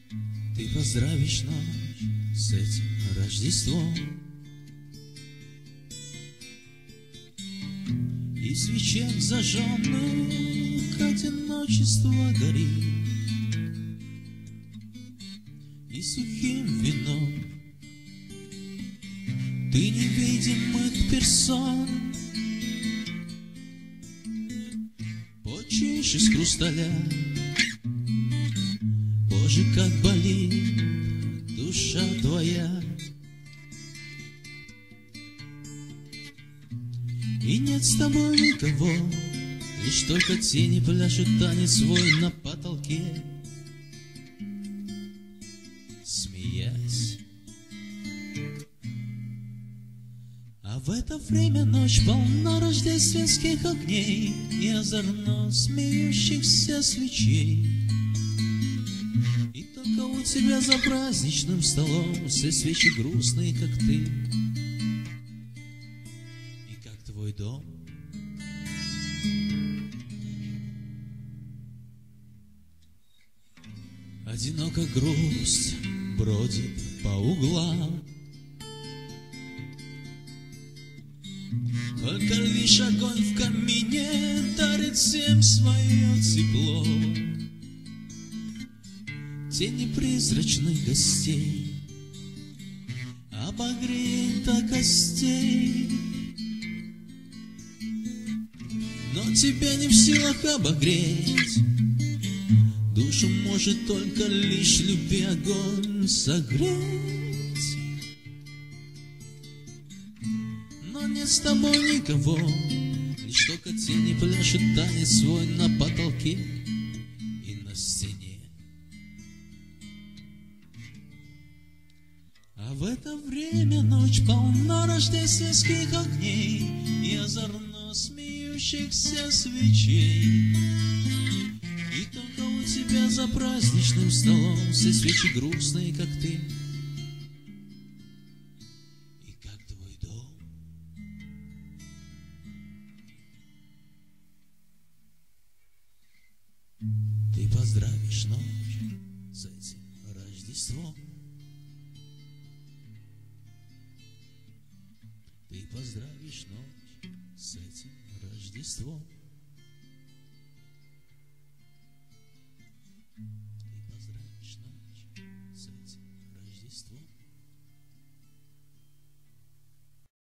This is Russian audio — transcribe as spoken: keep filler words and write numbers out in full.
Ты поздравишь ночь с этим Рождеством, и свечах зажженных одиночество горит, и сухим вином ты невидимых персон почишь из хрусталя. Боже, как болит душа твоя, и нет с тобой никого, лишь только тени пляшут танец свой на потолке, смеясь. А в это время ночь полна рождественских огней и озорно смеющихся свечей. И только у тебя за праздничным столом все свечи грустные, как ты и как твой дом. Одиноко грусть бродит по углам, только лишь огонь в камине дарит всем свое тепло. Тени призрачных гостей обогреет до костей, но тебя не в силах обогреть. Душу может только лишь любви огонь согреть. Но нет с тобой никого, лишь только тени пляшут танец свой на потолке и на стене. А в это время ночь полна рождественских огней и озорно смеющихся свечей. И только у тебя за праздничным столом все свечи грустные, как ты и как твой дом. Ты поздравишь ночь с этим Рождеством, ты поздравишь ночь с этим Рождеством.